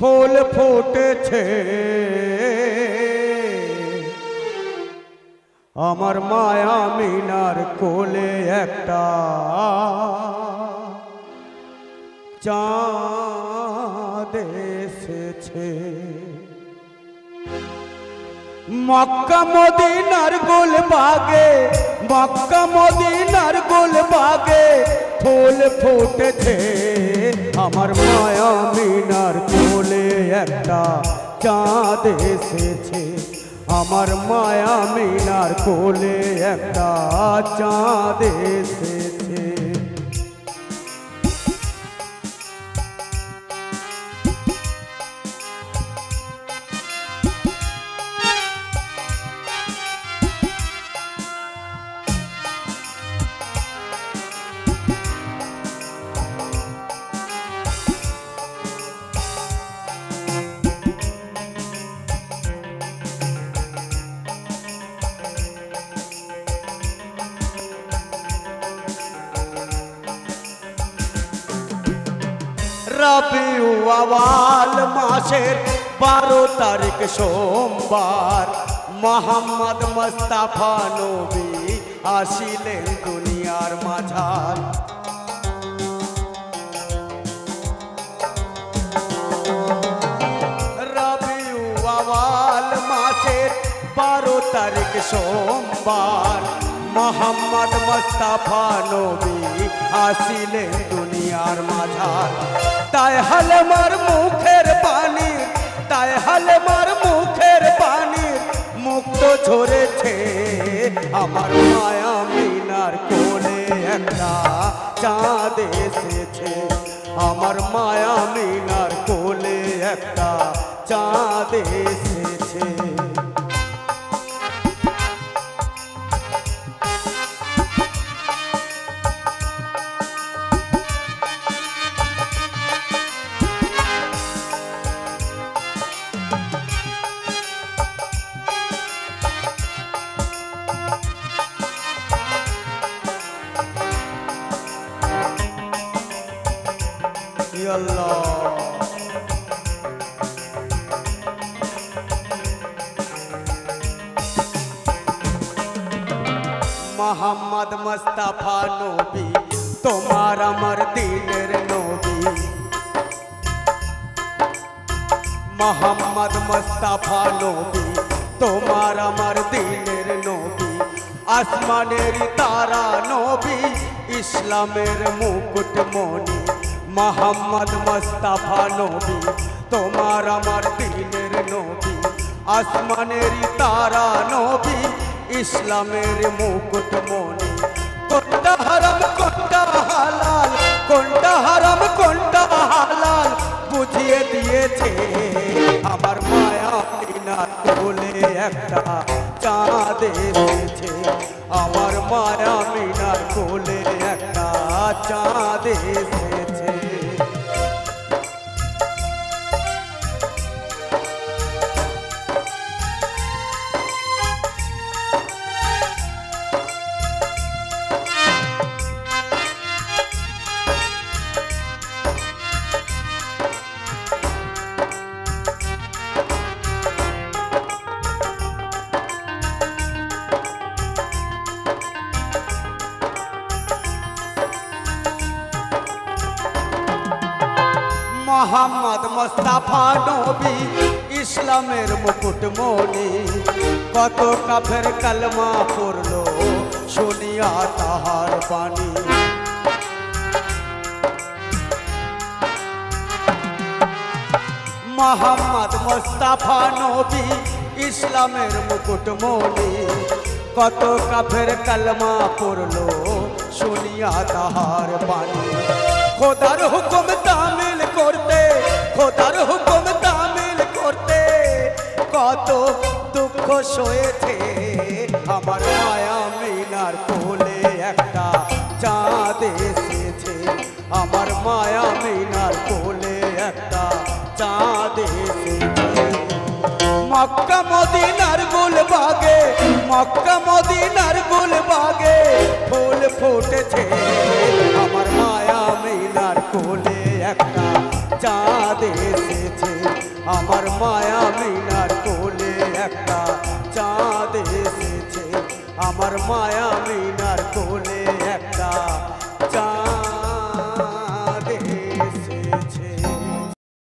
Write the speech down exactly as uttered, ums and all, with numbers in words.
ফুল ফুটেছে আমার মায়া মিনার কোলে একটা চাঁদ এসেছে। মক্কা মদিনার গোলবাগে মক্কা মদিনার গোলবাগে ফুল ফুটেছে আমার মায়া মিনার কোলে একটা চাঁদ এসেছে। আমার মায়া মিনার কোলে একটা চাঁদ এসেছে। रबीउल अव्वल मासेर बारो तारीख सोमवार मोहम्मद मुस्ताफा नबी आसिलेन दुनियार माझार। रबीउल अव्वल मासेर बारो तारीख सोमवार मोहम्मद मुस्ताफा नबी आसिलेन दुनियार माझार। ताई हलमार मुखेर पानी ताई हलमार मुखेर पानी मुक्त झरेछे आमार माया मिनार कोले एकटा चाँद एसेछे। आमार माया मिनार कोले एकटा चाँद एसेछे। मोहम्मद मुस्ताफा नबी तोमार आमार दिलेर नबी। मोहम्मद मुस्ताफा नबी तोमार आमार दिलेर नबी। आसमानेर तारा नबी इस्लामेर मुकुटमणि। मोहम्मद मुस्ताफा नबी तोमार आमार दिलेर नबी। आसमानेर तारा नबी इस्लामेर मुकुटमणि। कोनटा हराम कोनटा हालाल कोनटा हराम कोनटा हालाल बुझिए दिएछे आमार माया मिनार कोले एकटा चाँद एसेछे। आमार माया मिनार कोले एकटा चाँद एसेछे। मोहम्मद मुस्ताफा नबी इस्लामेर मुकुटमणि। कत काफेर कलमा पड़लो शुनिया ताहार बाणी। मोहम्मद मुस्ताफा नबी इस्लामेर मुकुटमणि। कत काफेर कलमा पड़लो शुनिया ताहार बाणी। खोदार हुकुम तामिल करते खोदार हुकुम तामिल करते कत दुख सहेछे आमार माया मिनार कोले एकटा चाँद एसेछे। आमार माया मिनार कोले एकटा चाँद एसेछे। मक्का मदिनार गोलबागे मक्का मदिनार गोलबागे फूल फुटेछे आमार माया मिनार कोले एकटा চাঁদ এসেছে আমার মায়া মিনার কোলে একটা চাঁদ এসেছে আমার মায়া মিনার কোলে একটা